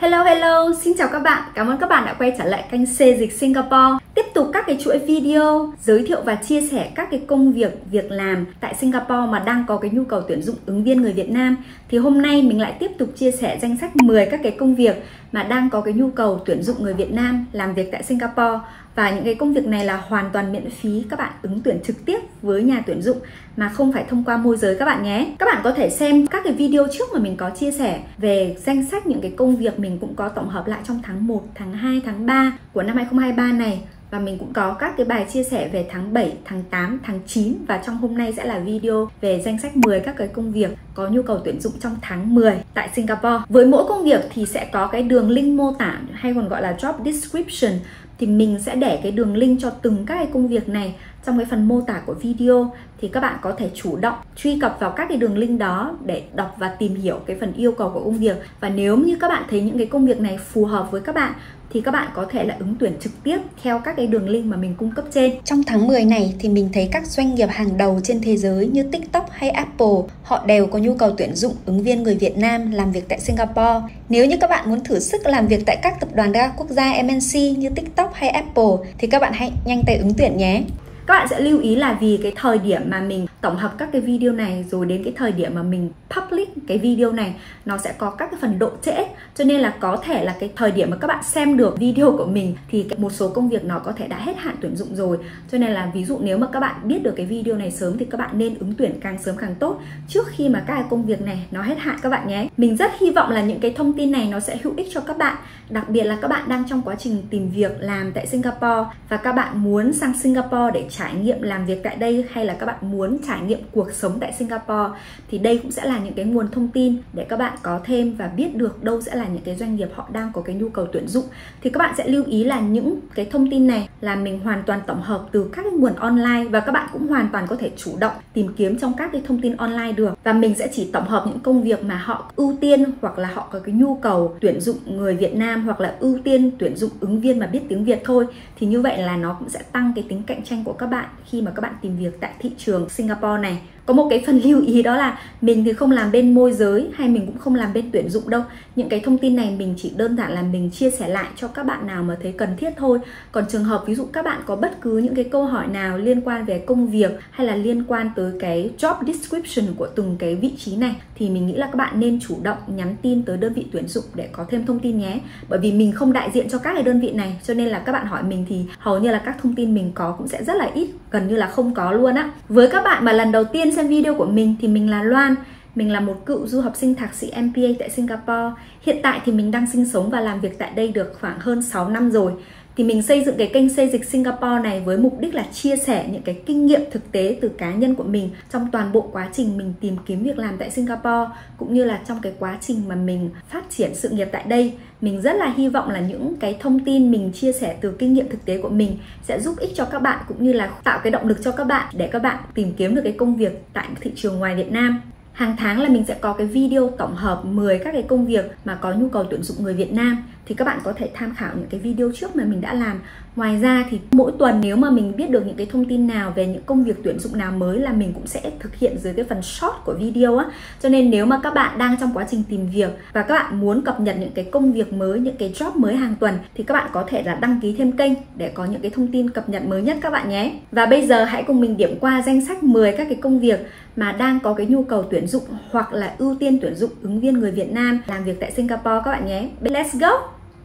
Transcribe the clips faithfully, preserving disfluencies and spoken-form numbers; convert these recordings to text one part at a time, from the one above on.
Hello hello, xin chào các bạn. Cảm ơn các bạn đã quay trở lại kênh Xê Dịch Singapore. Tiếp tục các cái chuỗi video giới thiệu và chia sẻ các cái công việc, việc làm tại Singapore mà đang có cái nhu cầu tuyển dụng ứng viên người Việt Nam. Thì hôm nay mình lại tiếp tục chia sẻ danh sách mười các cái công việc mà đang có cái nhu cầu tuyển dụng người Việt Nam làm việc tại Singapore. Và những cái công việc này là hoàn toàn miễn phí, các bạn ứng tuyển trực tiếp với nhà tuyển dụng mà không phải thông qua môi giới các bạn nhé. Các bạn có thể xem các cái video trước mà mình có chia sẻ về danh sách những cái công việc mình cũng có tổng hợp lại trong tháng một, tháng hai, tháng ba của năm hai không hai ba này. Và mình cũng có các cái bài chia sẻ về tháng bảy, tháng tám, tháng chín. Và trong hôm nay sẽ là video về danh sách mười các cái công việc có nhu cầu tuyển dụng trong tháng mười tại Singapore. Với mỗi công việc thì sẽ có cái đường link mô tả hay còn gọi là job description. Thì mình sẽ để cái đường link cho từng các cái công việc này trong cái phần mô tả của video. Thì các bạn có thể chủ động truy cập vào các cái đường link đó để đọc và tìm hiểu cái phần yêu cầu của công việc. Và nếu như các bạn thấy những cái công việc này phù hợp với các bạn thì các bạn có thể là ứng tuyển trực tiếp theo các cái đường link mà mình cung cấp trên. Trong tháng mười này thì mình thấy các doanh nghiệp hàng đầu trên thế giới như TikTok hay Apple, họ đều có nhu cầu tuyển dụng ứng viên người Việt Nam làm việc tại Singapore. Nếu như các bạn muốn thử sức làm việc tại các tập đoàn đa quốc gia em en xê như TikTok hay Apple thì các bạn hãy nhanh tay ứng tuyển nhé. Các bạn sẽ lưu ý là vì cái thời điểm mà mình tổng hợp các cái video này rồi đến cái thời điểm mà mình public cái video này nó sẽ có các cái phần độ trễ, cho nên là có thể là cái thời điểm mà các bạn xem được video của mình thì một số công việc nó có thể đã hết hạn tuyển dụng rồi. Cho nên là ví dụ nếu mà các bạn biết được cái video này sớm thì các bạn nên ứng tuyển càng sớm càng tốt trước khi mà các cái công việc này nó hết hạn các bạn nhé. Mình rất hy vọng là những cái thông tin này nó sẽ hữu ích cho các bạn, đặc biệt là các bạn đang trong quá trình tìm việc làm tại Singapore và các bạn muốn sang Singapore để trải nghiệm làm việc tại đây, hay là các bạn muốn trải nghiệm cuộc sống tại Singapore thì đây cũng sẽ là những cái nguồn thông tin để các bạn có thêm và biết được đâu sẽ là những cái doanh nghiệp họ đang có cái nhu cầu tuyển dụng. Thì các bạn sẽ lưu ý là những cái thông tin này là mình hoàn toàn tổng hợp từ các cái nguồn online và các bạn cũng hoàn toàn có thể chủ động tìm kiếm trong các cái thông tin online được. Và mình sẽ chỉ tổng hợp những công việc mà họ ưu tiên hoặc là họ có cái nhu cầu tuyển dụng người Việt Nam hoặc là ưu tiên tuyển dụng ứng viên mà biết tiếng Việt thôi. Thì như vậy là nó cũng sẽ tăng cái tính cạnh tranh của các bạn khi mà các bạn tìm việc tại thị trường Singapore này. Có một cái phần lưu ý đó là mình thì không làm bên môi giới hay mình cũng không làm bên tuyển dụng đâu. Những cái thông tin này mình chỉ đơn giản là mình chia sẻ lại cho các bạn nào mà thấy cần thiết thôi. Còn trường hợp ví dụ các bạn có bất cứ những cái câu hỏi nào liên quan về công việc hay là liên quan tới cái job description của từng cái vị trí này thì mình nghĩ là các bạn nên chủ động nhắn tin tới đơn vị tuyển dụng để có thêm thông tin nhé. Bởi vì mình không đại diện cho các cái đơn vị này, cho nên là các bạn hỏi mình thì hầu như là các thông tin mình có cũng sẽ rất là ít, gần như là không có luôn á. Với các bạn mà lần đầu tiên xem video của mình thì mình là Loan. Mình là một cựu du học sinh thạc sĩ em bê a tại Singapore. Hiện tại thì mình đang sinh sống và làm việc tại đây được khoảng hơn sáu năm rồi. Thì mình xây dựng cái kênh Xê Dịch Singapore này với mục đích là chia sẻ những cái kinh nghiệm thực tế từ cá nhân của mình trong toàn bộ quá trình mình tìm kiếm việc làm tại Singapore, cũng như là trong cái quá trình mà mình phát triển sự nghiệp tại đây. Mình rất là hy vọng là những cái thông tin mình chia sẻ từ kinh nghiệm thực tế của mình sẽ giúp ích cho các bạn, cũng như là tạo cái động lực cho các bạn để các bạn tìm kiếm được cái công việc tại thị trường ngoài Việt Nam. Hàng tháng là mình sẽ có cái video tổng hợp mười các cái công việc mà có nhu cầu tuyển dụng người Việt Nam. Thì các bạn có thể tham khảo những cái video trước mà mình đã làm. Ngoài ra thì mỗi tuần nếu mà mình biết được những cái thông tin nào về những công việc tuyển dụng nào mới là mình cũng sẽ thực hiện dưới cái phần short của video á. Cho nên nếu mà các bạn đang trong quá trình tìm việc và các bạn muốn cập nhật những cái công việc mới, những cái job mới hàng tuần thì các bạn có thể là đăng ký thêm kênh để có những cái thông tin cập nhật mới nhất các bạn nhé. Và bây giờ hãy cùng mình điểm qua danh sách mười các cái công việc mà đang có cái nhu cầu tuyển dụng hoặc là ưu tiên tuyển dụng ứng viên người Việt Nam làm việc tại Singapore các bạn nhé. Let's go!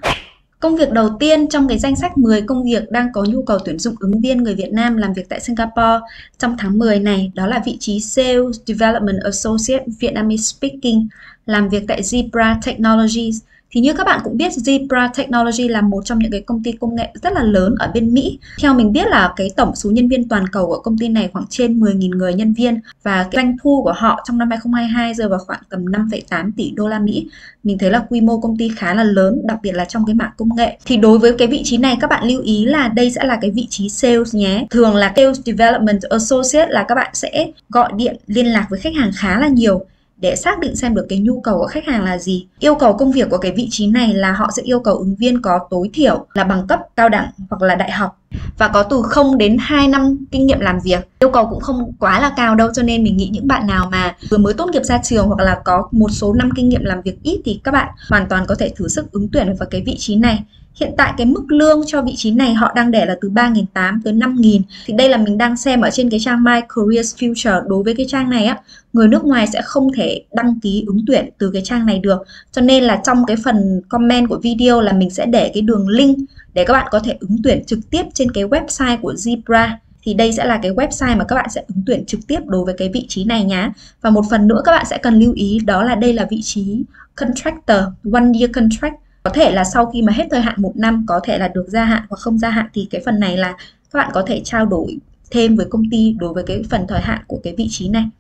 Công việc đầu tiên trong cái danh sách mười công việc đang có nhu cầu tuyển dụng ứng viên người Việt Nam làm việc tại Singapore trong tháng mười này, đó là vị trí Sales Development Associate Vietnamese Speaking làm việc tại Zebra Technologies. Thì như các bạn cũng biết, Zebra Technology là một trong những cái công ty công nghệ rất là lớn ở bên Mỹ. Theo mình biết là cái tổng số nhân viên toàn cầu của công ty này khoảng trên mười nghìn người nhân viên, và cái doanh thu của họ trong năm hai không hai hai rơi vào khoảng tầm năm phẩy tám tỷ đô la Mỹ. Mình thấy là quy mô công ty khá là lớn, đặc biệt là trong cái mảng công nghệ. Thì đối với cái vị trí này các bạn lưu ý là đây sẽ là cái vị trí sales nhé. Thường là Sales Development Associate là các bạn sẽ gọi điện liên lạc với khách hàng khá là nhiều. để xác định xem được cái nhu cầu của khách hàng là gì. Yêu cầu công việc của cái vị trí này là họ sẽ yêu cầu ứng viên có tối thiểu là bằng cấp cao đẳng hoặc là đại học và có từ không đến hai năm kinh nghiệm làm việc. Yêu cầu cũng không quá là cao đâu, cho nên mình nghĩ những bạn nào mà vừa mới tốt nghiệp ra trường hoặc là có một số năm kinh nghiệm làm việc ít thì các bạn hoàn toàn có thể thử sức ứng tuyển vào cái vị trí này. Hiện tại cái mức lương cho vị trí này họ đang để là từ ba nghìn tám trăm tới năm nghìn. Thì đây là mình đang xem ở trên cái trang My Careers Future. Đối với cái trang này á, người nước ngoài sẽ không thể đăng ký ứng tuyển từ cái trang này được. Cho nên là trong cái phần comment của video là mình sẽ để cái đường link để các bạn có thể ứng tuyển trực tiếp trên cái website của Zebra. Thì đây sẽ là cái website mà các bạn sẽ ứng tuyển trực tiếp đối với cái vị trí này nhá. Và một phần nữa các bạn sẽ cần lưu ý đó là đây là vị trí contractor, one year contract. Có thể là sau khi mà hết thời hạn một năm, có thể là được gia hạn hoặc không gia hạn, thì cái phần này là các bạn có thể trao đổi thêm với công ty đối với cái phần thời hạn của cái vị trí này.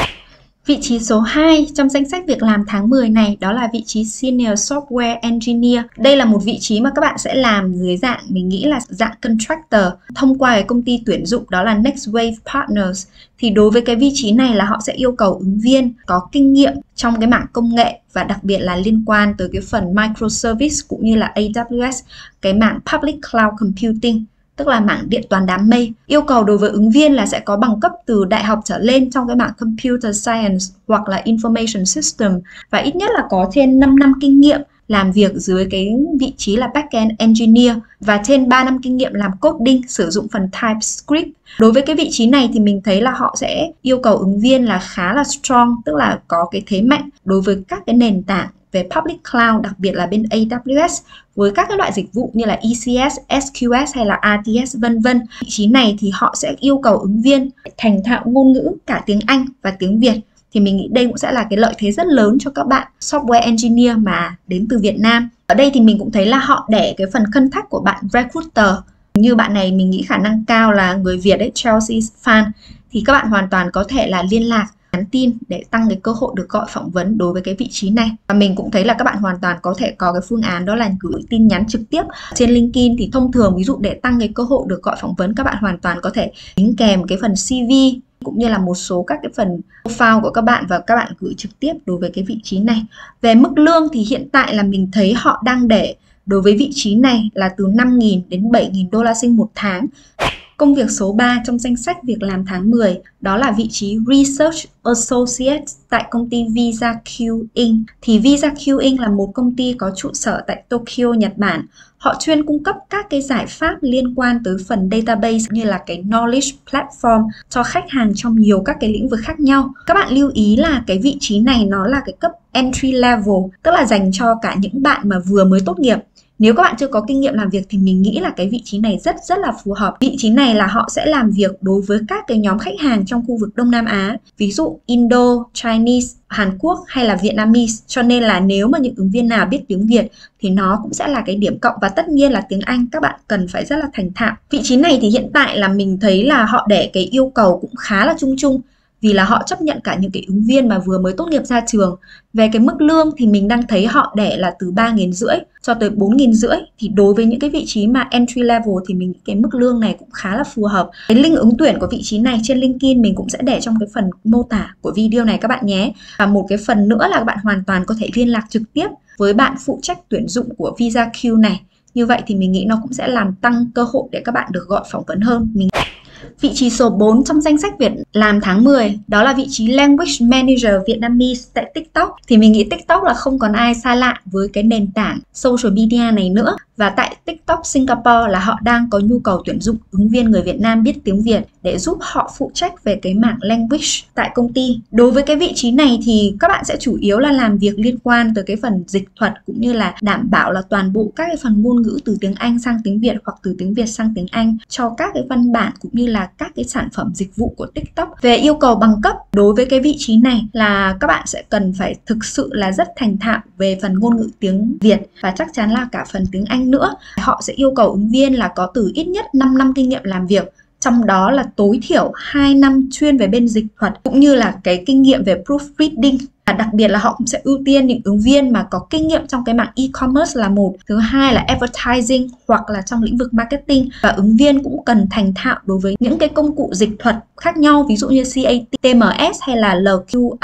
Vị trí số hai trong danh sách việc làm tháng mười này đó là vị trí Senior Software Engineer. Đây là một vị trí mà các bạn sẽ làm dưới dạng, mình nghĩ là dạng contractor thông qua cái công ty tuyển dụng đó là Next Wave Partners. Thì đối với cái vị trí này là họ sẽ yêu cầu ứng viên có kinh nghiệm trong cái mảng công nghệ và đặc biệt là liên quan tới cái phần microservice cũng như là A W S, cái mảng Public Cloud Computing, tức là mảng điện toán đám mây. Yêu cầu đối với ứng viên là sẽ có bằng cấp từ đại học trở lên trong cái mảng Computer Science hoặc là Information System và ít nhất là có trên năm năm kinh nghiệm làm việc dưới cái vị trí là Backend Engineer và trên ba năm kinh nghiệm làm coding sử dụng phần TypeScript. Đối với cái vị trí này thì mình thấy là họ sẽ yêu cầu ứng viên là khá là strong, tức là có cái thế mạnh đối với các cái nền tảng về Public Cloud, đặc biệt là bên A W S với các cái loại dịch vụ như là E C S, S Q S hay là R T S vân vân. Vị trí này thì họ sẽ yêu cầu ứng viên thành thạo ngôn ngữ cả tiếng Anh và tiếng Việt. Thì mình nghĩ đây cũng sẽ là cái lợi thế rất lớn cho các bạn software engineer mà đến từ Việt Nam. Ở đây thì mình cũng thấy là họ để cái phần contact của bạn recruiter. Như bạn này mình nghĩ khả năng cao là người Việt đấy, Chelsea fan. Thì các bạn hoàn toàn có thể là liên lạc, nhắn tin để tăng cái cơ hội được gọi phỏng vấn đối với cái vị trí này. Và mình cũng thấy là các bạn hoàn toàn có thể có cái phương án đó là gửi tin nhắn trực tiếp trên LinkedIn. Thì thông thường ví dụ để tăng cái cơ hội được gọi phỏng vấn, các bạn hoàn toàn có thể đính kèm cái phần C V cũng như là một số các cái phần profile của các bạn và các bạn gửi trực tiếp đối với cái vị trí này. Về mức lương thì hiện tại là mình thấy họ đang để đối với vị trí này là từ năm nghìn đến bảy nghìn đô la Sing một tháng. Công việc số ba trong danh sách việc làm tháng mười đó là vị trí Research Associate tại công ty Visa Q Inc. Thì Visa Q Inc là một công ty có trụ sở tại Tokyo, Nhật Bản. Họ chuyên cung cấp các cái giải pháp liên quan tới phần database như là cái knowledge platform cho khách hàng trong nhiều các cái lĩnh vực khác nhau. Các bạn lưu ý là cái vị trí này nó là cái cấp entry level, tức là dành cho cả những bạn mà vừa mới tốt nghiệp. Nếu các bạn chưa có kinh nghiệm làm việc thì mình nghĩ là cái vị trí này rất rất là phù hợp. Vị trí này là họ sẽ làm việc đối với các cái nhóm khách hàng trong khu vực Đông Nam Á, ví dụ Indo, Chinese, Hàn Quốc hay là Vietnamese. Cho nên là nếu mà những ứng viên nào biết tiếng Việt thì nó cũng sẽ là cái điểm cộng, và tất nhiên là tiếng Anh các bạn cần phải rất là thành thạo. Vị trí này thì hiện tại là mình thấy là họ để cái yêu cầu cũng khá là chung chung, vì là họ chấp nhận cả những cái ứng viên mà vừa mới tốt nghiệp ra trường. Về cái mức lương thì mình đang thấy họ để là từ ba nghìn rưỡi cho tới bốn nghìn rưỡi. Thì đối với những cái vị trí mà entry level thì mình nghĩ cái mức lương này cũng khá là phù hợp. Cái link ứng tuyển của vị trí này trên LinkedIn mình cũng sẽ để trong cái phần mô tả của video này các bạn nhé. Và một cái phần nữa là các bạn hoàn toàn có thể liên lạc trực tiếp với bạn phụ trách tuyển dụng của Visa Q này. Như vậy thì mình nghĩ nó cũng sẽ làm tăng cơ hội để các bạn được gọi phỏng vấn hơn. Mình Vị trí số bốn trong danh sách việc làm tháng mười đó là vị trí Language Manager Vietnamese tại TikTok. Thì mình nghĩ TikTok là không còn ai xa lạ với cái nền tảng social media này nữa. Và tại TikTok Singapore là họ đang có nhu cầu tuyển dụng ứng viên người Việt Nam biết tiếng Việt để giúp họ phụ trách về cái mảng language tại công ty. Đối với cái vị trí này thì các bạn sẽ chủ yếu là làm việc liên quan tới cái phần dịch thuật cũng như là đảm bảo là toàn bộ các cái phần ngôn ngữ từ tiếng Anh sang tiếng Việt hoặc từ tiếng Việt sang tiếng Anh cho các cái văn bản cũng như là các cái sản phẩm dịch vụ của TikTok. Về yêu cầu bằng cấp đối với cái vị trí này là các bạn sẽ cần phải thực sự là rất thành thạo về phần ngôn ngữ tiếng Việt và chắc chắn là cả phần tiếng Anh nữa. Họ sẽ yêu cầu ứng viên là có từ ít nhất năm năm kinh nghiệm làm việc, trong đó là tối thiểu hai năm chuyên về bên dịch thuật cũng như là cái kinh nghiệm về proofreading. Và đặc biệt là họ cũng sẽ ưu tiên những ứng viên mà có kinh nghiệm trong cái mảng e-commerce là một, thứ hai là advertising hoặc là trong lĩnh vực marketing, và ứng viên cũng cần thành thạo đối với những cái công cụ dịch thuật khác nhau, ví dụ như C A T, T M S hay là L Q R.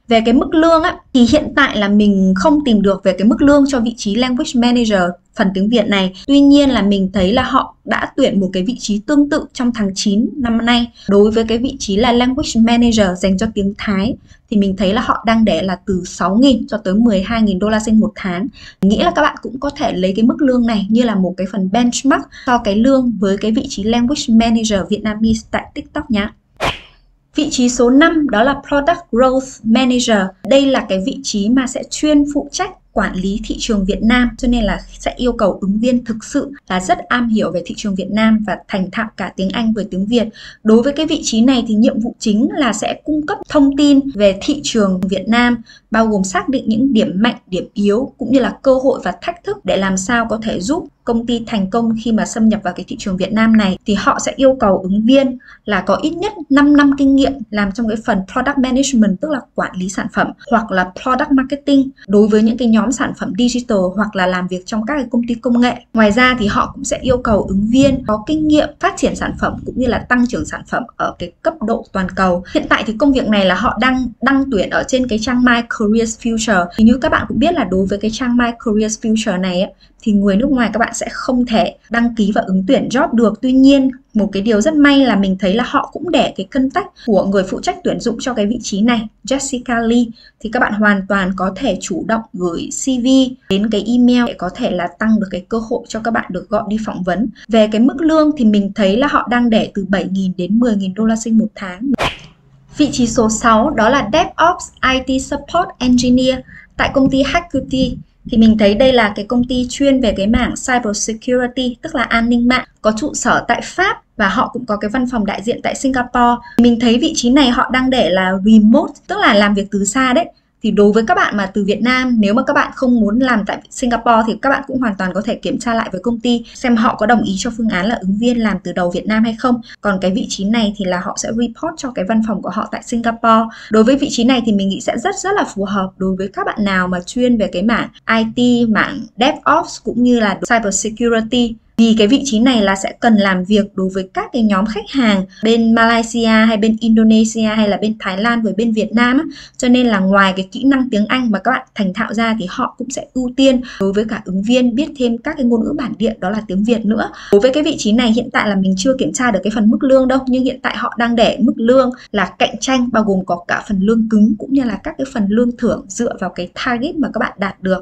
Về cái mức lương á, thì hiện tại là mình không tìm được về cái mức lương cho vị trí Language Manager phần tiếng Việt này. Tuy nhiên là mình thấy là họ đã tuyển một cái vị trí tương tự trong tháng chín năm nay. Đối với cái vị trí là Language Manager dành cho tiếng Thái thì mình thấy là họ đang để là từ sáu nghìn cho tới mười hai nghìn đô la Sing một tháng. Mình nghĩ là các bạn cũng có thể lấy cái mức lương này như là một cái phần benchmark cho cái lương với cái vị trí Language Manager Vietnamese tại TikTok nhé. Vị trí số năm đó là Product Growth Manager. Đây là cái vị trí mà sẽ chuyên phụ trách quản lý thị trường Việt Nam, cho nên là sẽ yêu cầu ứng viên thực sự là rất am hiểu về thị trường Việt Nam và thành thạo cả tiếng Anh với tiếng Việt. Đối với cái vị trí này thì nhiệm vụ chính là sẽ cung cấp thông tin về thị trường Việt Nam, bao gồm xác định những điểm mạnh, điểm yếu cũng như là cơ hội và thách thức để làm sao có thể giúp công ty thành công khi mà xâm nhập vào cái thị trường Việt Nam này. Thì họ sẽ yêu cầu ứng viên là có ít nhất năm năm kinh nghiệm làm trong cái phần Product Management, tức là quản lý sản phẩm, hoặc là Product Marketing đối với những cái nhóm sản phẩm digital, hoặc là làm việc trong các cái công ty công nghệ. Ngoài ra thì họ cũng sẽ yêu cầu ứng viên có kinh nghiệm phát triển sản phẩm cũng như là tăng trưởng sản phẩm ở cái cấp độ toàn cầu. Hiện tại thì công việc này là họ đang đăng tuyển ở trên cái trang My Careers Future. Thì như các bạn cũng biết là đối với cái trang My Careers Future này ấy, thì người nước ngoài các bạn sẽ không thể đăng ký và ứng tuyển job được. Tuy nhiên, một cái điều rất may là mình thấy là họ cũng để cái contact của người phụ trách tuyển dụng cho cái vị trí này, Jessica Lee. Thì các bạn hoàn toàn có thể chủ động gửi xê vê đến cái email để có thể là tăng được cái cơ hội cho các bạn được gọi đi phỏng vấn. Về cái mức lương thì mình thấy là họ đang để từ bảy nghìn đến mười nghìn đô la Sing một tháng. Vị trí số sáu đó là DevOps i tê Support Engineer tại công ty Hakuti. Thì mình thấy đây là cái công ty chuyên về cái mảng Cyber Security, tức là an ninh mạng, có trụ sở tại Pháp và họ cũng có cái văn phòng đại diện tại Singapore. Mình thấy vị trí này họ đang để là remote, tức là làm việc từ xa đấy. Thì đối với các bạn mà từ Việt Nam, nếu mà các bạn không muốn làm tại Singapore thì các bạn cũng hoàn toàn có thể kiểm tra lại với công ty xem họ có đồng ý cho phương án là ứng viên làm từ đầu Việt Nam hay không. Còn cái vị trí này thì là họ sẽ report cho cái văn phòng của họ tại Singapore. Đối với vị trí này thì mình nghĩ sẽ rất rất là phù hợp đối với các bạn nào mà chuyên về cái mảng i tê, mảng DevOps cũng như là Cyber Security. Vì cái vị trí này là sẽ cần làm việc đối với các cái nhóm khách hàng bên Malaysia hay bên Indonesia hay là bên Thái Lan với bên Việt Nam á. Cho nên là ngoài cái kỹ năng tiếng Anh mà các bạn thành thạo ra thì họ cũng sẽ ưu tiên đối với cả ứng viên biết thêm các cái ngôn ngữ bản địa, đó là tiếng Việt nữa. Đối với cái vị trí này hiện tại là mình chưa kiểm tra được cái phần mức lương đâu, nhưng hiện tại họ đang để mức lương là cạnh tranh, bao gồm có cả phần lương cứng cũng như là các cái phần lương thưởng dựa vào cái target mà các bạn đạt được.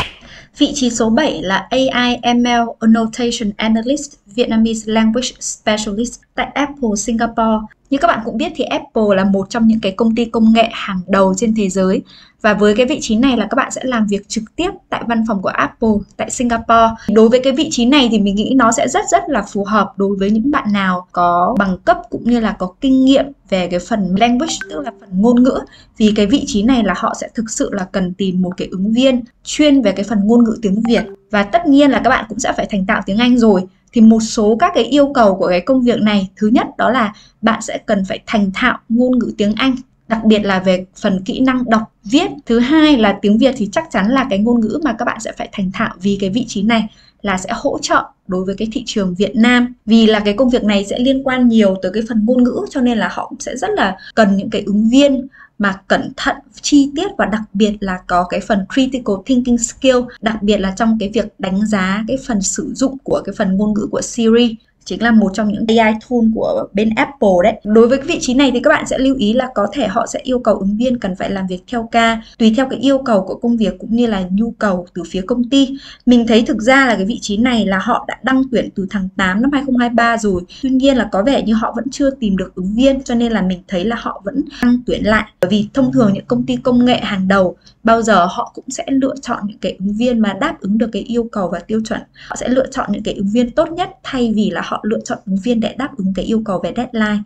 Vị trí số bảy là a i em el Annotation Analyst Vietnamese Language Specialist tại Apple Singapore. Như các bạn cũng biết thì Apple là một trong những cái công ty công nghệ hàng đầu trên thế giới. Và với cái vị trí này là các bạn sẽ làm việc trực tiếp tại văn phòng của Apple tại Singapore. Đối với cái vị trí này thì mình nghĩ nó sẽ rất rất là phù hợp đối với những bạn nào có bằng cấp cũng như là có kinh nghiệm về cái phần language, tức là phần ngôn ngữ. Vì cái vị trí này là họ sẽ thực sự là cần tìm một cái ứng viên chuyên về cái phần ngôn ngữ tiếng Việt. Và tất nhiên là các bạn cũng sẽ phải thành thạo tiếng Anh rồi. Thì một số các cái yêu cầu của cái công việc này, thứ nhất đó là bạn sẽ cần phải thành thạo ngôn ngữ tiếng Anh, đặc biệt là về phần kỹ năng đọc, viết. Thứ hai là tiếng Việt thì chắc chắn là cái ngôn ngữ mà các bạn sẽ phải thành thạo, vì cái vị trí này là sẽ hỗ trợ đối với cái thị trường Việt Nam. Vì là cái công việc này sẽ liên quan nhiều tới cái phần ngôn ngữ, cho nên là họ cũng sẽ rất là cần những cái ứng viên mà cẩn thận, chi tiết và đặc biệt là có cái phần critical thinking skill, đặc biệt là trong cái việc đánh giá cái phần sử dụng của cái phần ngôn ngữ của Siri, chính là một trong những a i tool của bên Apple đấy. Đối với cái vị trí này thì các bạn sẽ lưu ý là có thể họ sẽ yêu cầu ứng viên cần phải làm việc theo ca, tùy theo cái yêu cầu của công việc cũng như là nhu cầu từ phía công ty. Mình thấy thực ra là cái vị trí này là họ đã đăng tuyển từ tháng tám năm hai không hai ba rồi. Tuy nhiên là có vẻ như họ vẫn chưa tìm được ứng viên, cho nên là mình thấy là họ vẫn đăng tuyển lại. Bởi vì thông thường những công ty công nghệ hàng đầu bao giờ họ cũng sẽ lựa chọn những cái ứng viên mà đáp ứng được cái yêu cầu và tiêu chuẩn. Họ sẽ lựa chọn những cái ứng viên tốt nhất thay vì là họ lựa chọn ứng viên để đáp ứng cái yêu cầu về deadline.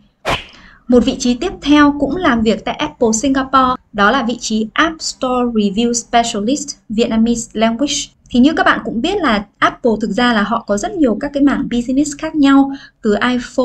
Một vị trí tiếp theo cũng làm việc tại Apple Singapore, đó là vị trí App Store Review Specialist Vietnamese Language. Thì như các bạn cũng biết là Apple thực ra là họ có rất nhiều các cái mảng business khác nhau, từ iPhone,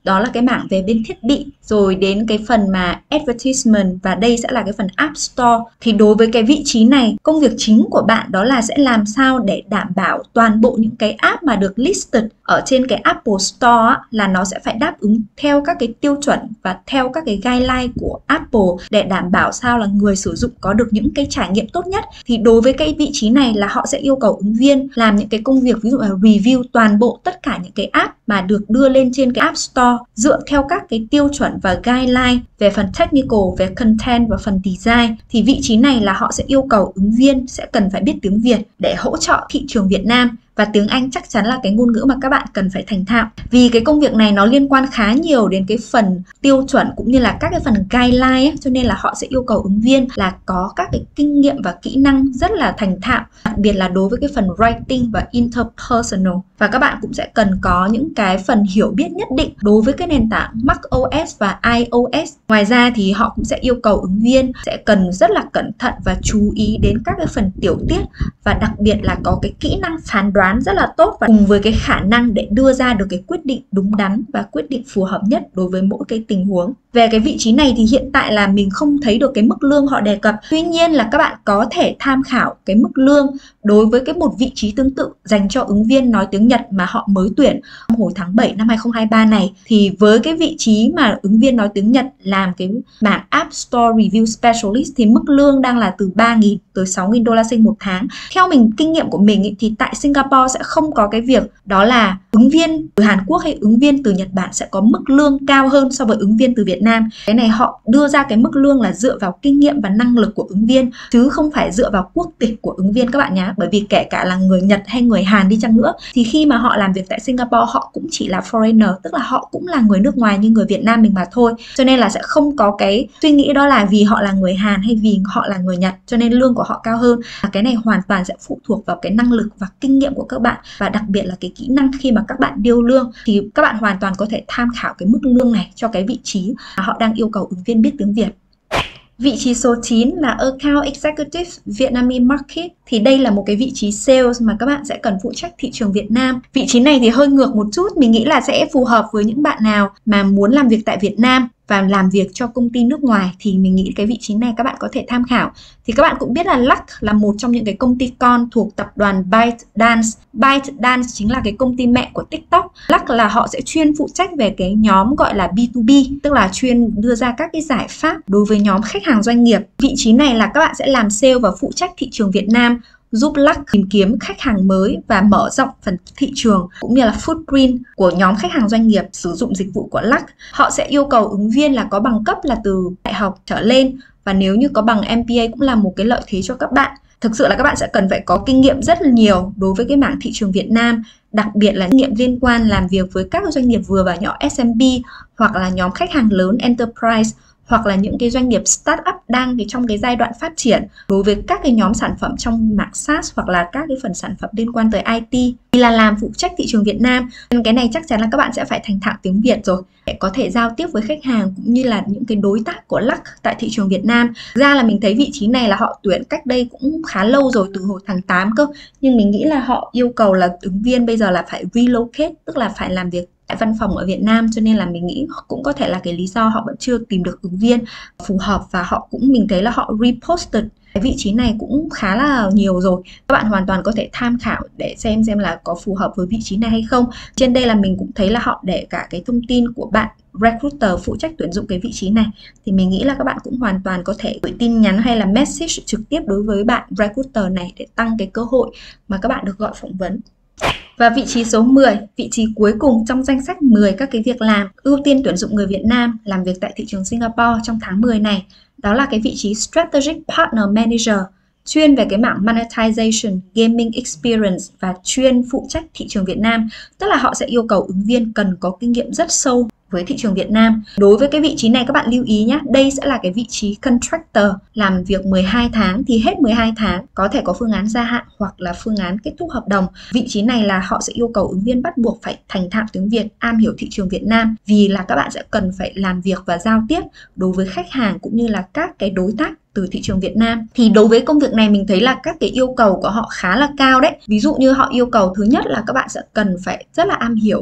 đó là cái mảng về bên thiết bị, rồi đến cái phần mà advertisement, và đây sẽ là cái phần App Store. Thì đối với cái vị trí này, công việc chính của bạn đó là sẽ làm sao để đảm bảo toàn bộ những cái app mà được listed ở trên cái Apple Store á, là nó sẽ phải đáp ứng theo các cái tiêu chuẩn và theo các cái guideline của Apple để đảm bảo sao là người sử dụng có được những cái trải nghiệm tốt nhất. Thì đối với cái vị trí này là họ sẽ yêu cầu ứng viên làm những cái công việc ví dụ là review toàn bộ tất cả những cái app mà được đưa lên trên cái App Store dựa theo các cái tiêu chuẩn và guideline về phần technical, về content và phần design. Thì vị trí này là họ sẽ yêu cầu ứng viên sẽ cần phải biết tiếng Việt để hỗ trợ thị trường Việt Nam. Và tiếng Anh chắc chắn là cái ngôn ngữ mà các bạn cần phải thành thạo. Vì cái công việc này nó liên quan khá nhiều đến cái phần tiêu chuẩn cũng như là các cái phần guideline ấy, cho nên là họ sẽ yêu cầu ứng viên là có các cái kinh nghiệm và kỹ năng rất là thành thạo, đặc biệt là đối với cái phần writing và interpersonal. Và các bạn cũng sẽ cần có những cái phần hiểu biết nhất định đối với cái nền tảng macOS và iOS. Ngoài ra thì họ cũng sẽ yêu cầu ứng viên sẽ cần rất là cẩn thận và chú ý đến các cái phần tiểu tiết, và đặc biệt là có cái kỹ năng phán đoán rất là tốt và cùng với cái khả năng để đưa ra được cái quyết định đúng đắn và quyết định phù hợp nhất đối với mỗi cái tình huống. Về cái vị trí này thì hiện tại là mình không thấy được cái mức lương họ đề cập. Tuy nhiên là các bạn có thể tham khảo cái mức lương đối với cái một vị trí tương tự dành cho ứng viên nói tiếng Nhật mà họ mới tuyển hồi tháng bảy năm hai không hai ba này. Thì với cái vị trí mà ứng viên nói tiếng Nhật làm cái mảng App Store Review Specialist thì mức lương đang là từ ba nghìn tới sáu nghìn đô la Sing một tháng. Theo mình kinh nghiệm của mình ý, thì tại Singapore sẽ không có cái việc đó là ứng viên từ Hàn Quốc hay ứng viên từ Nhật Bản sẽ có mức lương cao hơn so với ứng viên từ Việt Nam. Cái này họ đưa ra cái mức lương là dựa vào kinh nghiệm và năng lực của ứng viên chứ không phải dựa vào quốc tịch của ứng viên các bạn nhé. Bởi vì kể cả là người Nhật hay người Hàn đi chăng nữa thì khi mà họ làm việc tại Singapore họ cũng chỉ là foreigner, tức là họ cũng là người nước ngoài như người Việt Nam mình mà thôi. Cho nên là sẽ không có cái suy nghĩ đó là vì họ là người Hàn hay vì họ là người Nhật cho nên lương của họ cao hơn. Cái này hoàn toàn sẽ phụ thuộc vào cái năng lực và kinh nghiệm của các bạn, và đặc biệt là cái kỹ năng khi mà các bạn điêu lương. Thì các bạn hoàn toàn có thể tham khảo cái mức lương này cho cái vị trí mà họ đang yêu cầu ứng viên biết tiếng Việt. Vị trí số chín là Account Executive Vietnamese Market. Thì đây là một cái vị trí sales mà các bạn sẽ cần phụ trách thị trường Việt Nam. Vị trí này thì hơi ngược một chút, mình nghĩ là sẽ phù hợp với những bạn nào mà muốn làm việc tại Việt Nam và làm việc cho công ty nước ngoài, thì mình nghĩ cái vị trí này các bạn có thể tham khảo. Thì các bạn cũng biết là Lux là một trong những cái công ty con thuộc tập đoàn ByteDance. ByteDance chính là cái công ty mẹ của TikTok. Lux là họ sẽ chuyên phụ trách về cái nhóm gọi là B to B, tức là chuyên đưa ra các cái giải pháp đối với nhóm khách hàng doanh nghiệp. Vị trí này là các bạn sẽ làm sale và phụ trách thị trường Việt Nam, giúp Lux tìm kiếm khách hàng mới và mở rộng phần thị trường cũng như là footprint của nhóm khách hàng doanh nghiệp sử dụng dịch vụ của Lux. Họ sẽ yêu cầu ứng viên là có bằng cấp là từ đại học trở lên, và nếu như có bằng M P A cũng là một cái lợi thế cho các bạn. Thực sự là các bạn sẽ cần phải có kinh nghiệm rất là nhiều đối với cái mảng thị trường Việt Nam, đặc biệt là kinh nghiệm liên quan làm việc với các doanh nghiệp vừa và nhỏ S M B hoặc là nhóm khách hàng lớn Enterprise, hoặc là những cái doanh nghiệp startup đang cái trong cái giai đoạn phát triển đối với các cái nhóm sản phẩm trong mảng SaaS hoặc là các cái phần sản phẩm liên quan tới I T, thì là làm phụ trách thị trường Việt Nam. Nên cái này chắc chắn là các bạn sẽ phải thành thạo tiếng Việt rồi để có thể giao tiếp với khách hàng cũng như là những cái đối tác của Lux tại thị trường Việt Nam. Ra là mình thấy vị trí này là họ tuyển cách đây cũng khá lâu rồi, từ hồi tháng tám cơ, nhưng mình nghĩ là họ yêu cầu là ứng viên bây giờ là phải relocate, tức là phải làm việc tại văn phòng ở Việt Nam, cho nên là mình nghĩ cũng có thể là cái lý do họ vẫn chưa tìm được ứng viên phù hợp, và họ cũng mình thấy là họ reposted cái vị trí này cũng khá là nhiều rồi. Các bạn hoàn toàn có thể tham khảo để xem xem là có phù hợp với vị trí này hay không. Trên đây là mình cũng thấy là họ để cả cái thông tin của bạn recruiter phụ trách tuyển dụng cái vị trí này, thì mình nghĩ là các bạn cũng hoàn toàn có thể gửi tin nhắn hay là message trực tiếp đối với bạn recruiter này để tăng cái cơ hội mà các bạn được gọi phỏng vấn. Và vị trí số mười, vị trí cuối cùng trong danh sách mười các cái việc làm ưu tiên tuyển dụng người Việt Nam làm việc tại thị trường Singapore trong tháng mười này, đó là cái vị trí Strategic Partner Manager, chuyên về cái mảng monetization, gaming experience và chuyên phụ trách thị trường Việt Nam. Tức là họ sẽ yêu cầu ứng viên cần có kinh nghiệm rất sâu với thị trường Việt Nam. Đối với cái vị trí này các bạn lưu ý nhé, đây sẽ là cái vị trí contractor làm việc mười hai tháng, thì hết mười hai tháng có thể có phương án gia hạn hoặc là phương án kết thúc hợp đồng. Vị trí này là họ sẽ yêu cầu ứng viên bắt buộc phải thành thạo tiếng Việt, am hiểu thị trường Việt Nam, vì là các bạn sẽ cần phải làm việc và giao tiếp đối với khách hàng cũng như là các cái đối tác từ thị trường Việt Nam. Thì đối với công việc này mình thấy là các cái yêu cầu của họ khá là cao đấy. Ví dụ như họ yêu cầu thứ nhất là các bạn sẽ cần phải rất là am hiểu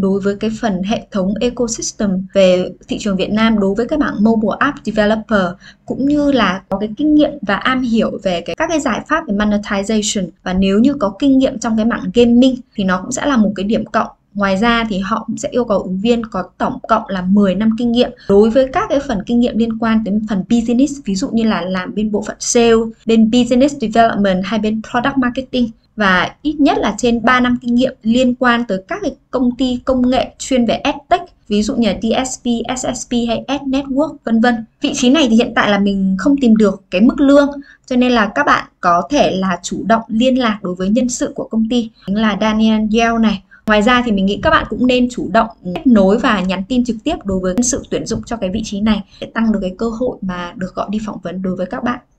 đối với cái phần hệ thống ecosystem về thị trường Việt Nam đối với các bạn mobile app developer, cũng như là có cái kinh nghiệm và am hiểu về cái, các cái giải pháp về monetization, và nếu như có kinh nghiệm trong cái mảng gaming thì nó cũng sẽ là một cái điểm cộng. Ngoài ra thì họ cũng sẽ yêu cầu ứng viên có tổng cộng là mười năm kinh nghiệm đối với các cái phần kinh nghiệm liên quan đến phần business, ví dụ như là làm bên bộ phận sale, bên business development hay bên product marketing, và ít nhất là trên ba năm kinh nghiệm liên quan tới các cái công ty công nghệ chuyên về EdTech, ví dụ như là đê ét pê, ét ét pê hay Ed Network vân vân. Vị trí này thì hiện tại là mình không tìm được cái mức lương, cho nên là các bạn có thể là chủ động liên lạc đối với nhân sự của công ty, chính là Daniel Yeo này. Ngoài ra thì mình nghĩ các bạn cũng nên chủ động kết nối và nhắn tin trực tiếp đối với nhân sự tuyển dụng cho cái vị trí này để tăng được cái cơ hội mà được gọi đi phỏng vấn đối với các bạn.